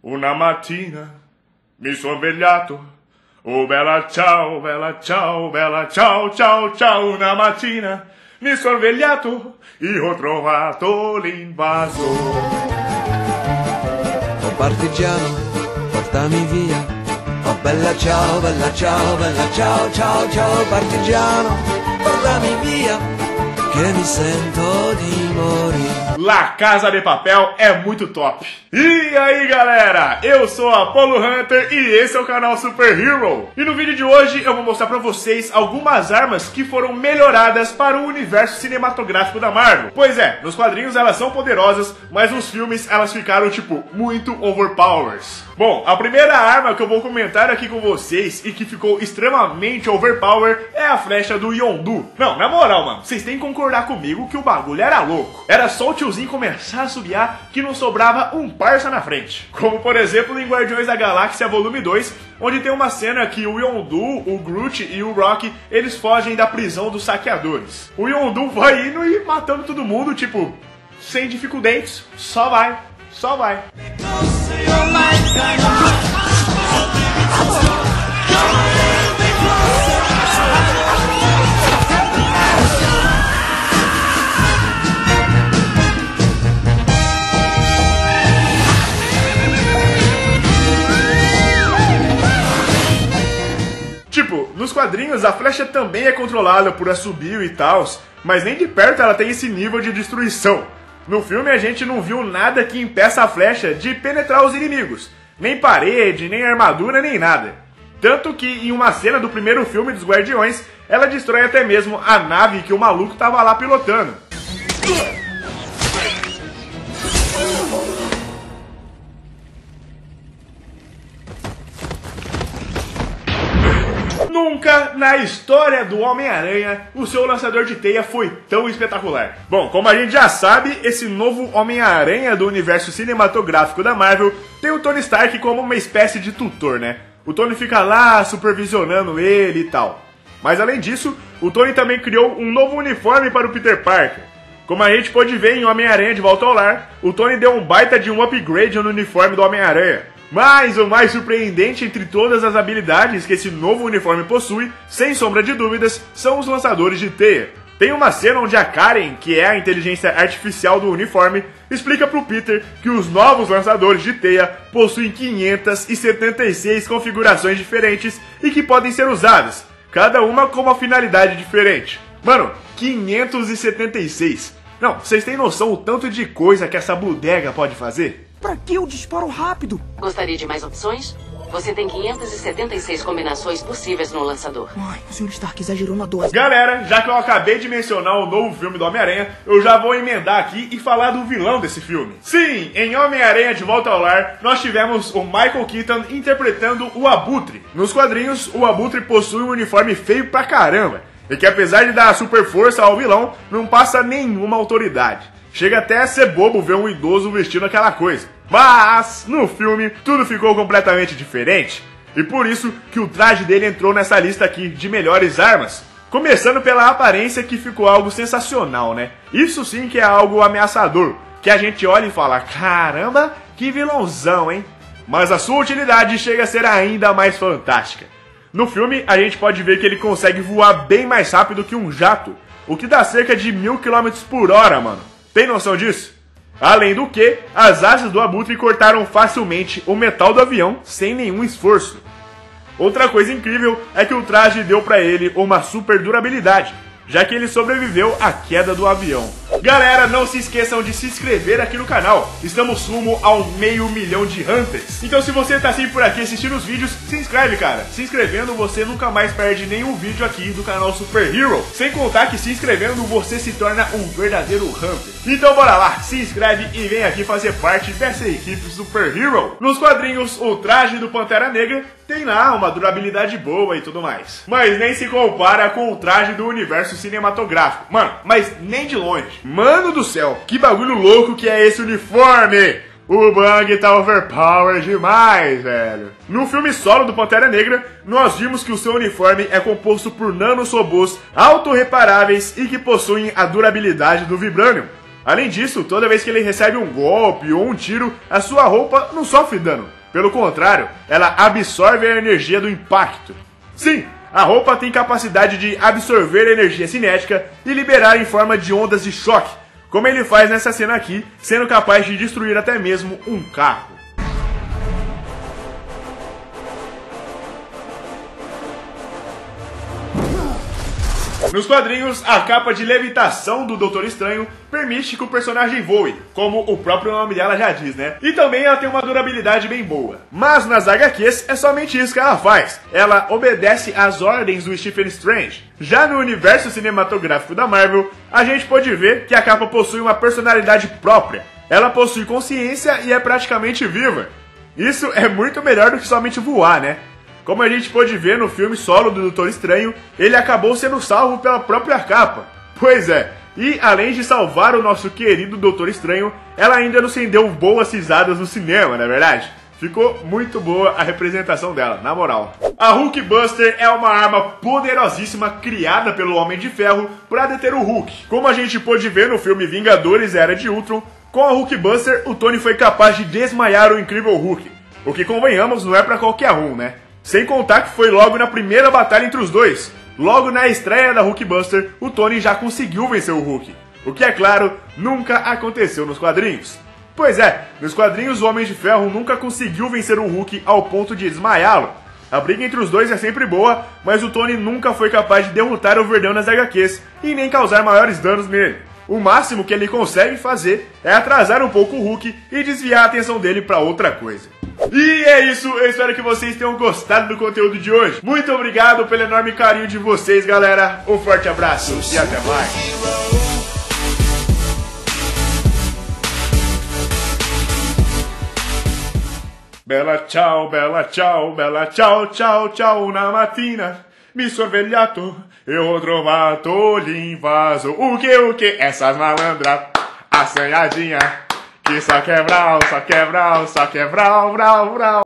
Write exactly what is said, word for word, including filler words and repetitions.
Una mattina mi sono svegliato, oh bella ciao, bella ciao, bella ciao, ciao, ciao. Una mattina mi sono svegliato e ho trovato l'invasore. Oh partigiano, portami via. Oh bella ciao, bella ciao, bella ciao, ciao, ciao. Partigiano, portami via, che mi sento di morire. La Casa de Papel é muito top. E aí galera, eu sou Apollo Hunter e esse é o canal Super Hero. E no vídeo de hoje eu vou mostrar pra vocês algumas armas que foram melhoradas para o universo cinematográfico da Marvel. Pois é, nos quadrinhos elas são poderosas, mas nos filmes elas ficaram tipo muito overpowers. Bom, a primeira arma que eu vou comentar aqui com vocês e que ficou extremamente overpower é a flecha do Yondu. Não, na moral mano, vocês têm que concordar comigo que o bagulho era louco. Era só o tiozinho começar a subiar que não sobrava um parça na frente. Como por exemplo em Guardiões da Galáxia volume dois, onde tem uma cena que o Yondu, o Groot e o Rock, eles fogem da prisão dos saqueadores. O Yondu vai indo e matando todo mundo, tipo, sem dificuldades, só vai, só vai. Tipo, nos quadrinhos a flecha também é controlada por assobio e tal, mas nem de perto ela tem esse nível de destruição. No filme a gente não viu nada que impeça a flecha de penetrar os inimigos, nem parede, nem armadura, nem nada. Tanto que em uma cena do primeiro filme dos Guardiões, ela destrói até mesmo a nave que o maluco tava lá pilotando. Nunca na história do Homem-Aranha o seu lançador de teia foi tão espetacular. Bom, como a gente já sabe, esse novo Homem-Aranha do universo cinematográfico da Marvel tem o Tony Stark como uma espécie de tutor, né? O Tony fica lá supervisionando ele e tal. Mas além disso, o Tony também criou um novo uniforme para o Peter Parker. Como a gente pode ver em Homem-Aranha de Volta ao Lar, o Tony deu um baita de um upgrade no uniforme do Homem-Aranha. Mas o mais surpreendente entre todas as habilidades que esse novo uniforme possui, sem sombra de dúvidas, são os lançadores de teia. Tem uma cena onde a Karen, que é a inteligência artificial do uniforme, explica pro Peter que os novos lançadores de teia possuem quinhentas e setenta e seis configurações diferentes e que podem ser usadas, cada uma com uma finalidade diferente. Mano, quinhentos e setenta e seis. Não, vocês têm noção o tanto de coisa que essa bodega pode fazer? Pra que o disparo rápido? Gostaria de mais opções? Você tem quinhentas e setenta e seis combinações possíveis no lançador. Ai, o senhor Stark exagerou na dose. Galera, já que eu acabei de mencionar o novo filme do Homem-Aranha, eu já vou emendar aqui e falar do vilão desse filme. Sim, em Homem-Aranha de Volta ao Lar, nós tivemos o Michael Keaton interpretando o Abutre. Nos quadrinhos, o Abutre possui um uniforme feio pra caramba, e que apesar de dar super força ao vilão, não passa nenhuma autoridade. Chega até a ser bobo ver um idoso vestindo aquela coisa. Mas, no filme, tudo ficou completamente diferente. E por isso que o traje dele entrou nessa lista aqui de melhores armas. Começando pela aparência, que ficou algo sensacional, né? Isso sim que é algo ameaçador, que a gente olha e fala, caramba, que vilãozão, hein? Mas a sua utilidade chega a ser ainda mais fantástica. No filme, a gente pode ver que ele consegue voar bem mais rápido que um jato, o que dá cerca de mil quilômetros por hora, mano. Tem noção disso? Além do que, as asas do Abutre cortaram facilmente o metal do avião sem nenhum esforço. Outra coisa incrível é que o traje deu pra ele uma super durabilidade, já que ele sobreviveu à queda do avião. Galera, não se esqueçam de se inscrever aqui no canal. Estamos rumo ao meio milhão de Hunters. Então se você tá sempre por aqui assistindo os vídeos, se inscreve, cara. Se inscrevendo, você nunca mais perde nenhum vídeo aqui do canal Super Hero. Sem contar que se inscrevendo, você se torna um verdadeiro Hunter. Então bora lá, se inscreve e vem aqui fazer parte dessa equipe Super Hero. Nos quadrinhos, o traje do Pantera Negra tem lá uma durabilidade boa e tudo mais. Mas nem se compara com o traje do universo cinematográfico. Mano, mas nem de longe. Mano do céu, que bagulho louco que é esse uniforme! O Bang tá overpowered demais, velho. No filme solo do Pantera Negra, nós vimos que o seu uniforme é composto por nanorobôs autorreparáveis e que possuem a durabilidade do Vibranium. Além disso, toda vez que ele recebe um golpe ou um tiro, a sua roupa não sofre dano. Pelo contrário, ela absorve a energia do impacto. Sim, a roupa tem capacidade de absorver energia cinética e liberar em forma de ondas de choque, como ele faz nessa cena aqui, sendo capaz de destruir até mesmo um carro. Nos quadrinhos, a capa de levitação do Doutor Estranho permite que o personagem voe, como o próprio nome dela já diz, né? E também ela tem uma durabilidade bem boa. Mas nas agá quês é somente isso que ela faz. Ela obedece às ordens do Stephen Strange. Já no universo cinematográfico da Marvel, a gente pode ver que a capa possui uma personalidade própria. Ela possui consciência e é praticamente viva. Isso é muito melhor do que somente voar, né? Como a gente pôde ver no filme solo do Doutor Estranho, ele acabou sendo salvo pela própria capa. Pois é, e além de salvar o nosso querido Doutor Estranho, ela ainda nos rendeu boas risadas no cinema, não é verdade? Ficou muito boa a representação dela, na moral. A Hulk Buster é uma arma poderosíssima criada pelo Homem de Ferro para deter o Hulk. Como a gente pôde ver no filme Vingadores Era de Ultron, com a Hulk Buster, o Tony foi capaz de desmaiar o incrível Hulk. O que, convenhamos, não é pra qualquer um, né? Sem contar que foi logo na primeira batalha entre os dois. Logo na estreia da Hulk Buster, o Tony já conseguiu vencer o Hulk. O que, é claro, nunca aconteceu nos quadrinhos. Pois é, nos quadrinhos o Homem de Ferro nunca conseguiu vencer o Hulk ao ponto de desmaiá-lo. A briga entre os dois é sempre boa, mas o Tony nunca foi capaz de derrotar o Verdão nas agá quês e nem causar maiores danos nele. O máximo que ele consegue fazer é atrasar um pouco o Hulk e desviar a atenção dele para outra coisa. E é isso, eu espero que vocês tenham gostado do conteúdo de hoje. Muito obrigado pelo enorme carinho de vocês, galera. Um forte abraço e até mais. Bella ciao, bella ciao, bella ciao, ciao, ciao, una mattina mi sorvegliato e ho trovato l'invaso. O que, o que? Essas malandras, assanhadinha, que só quebral, só quebral, só quebral, brau, brau.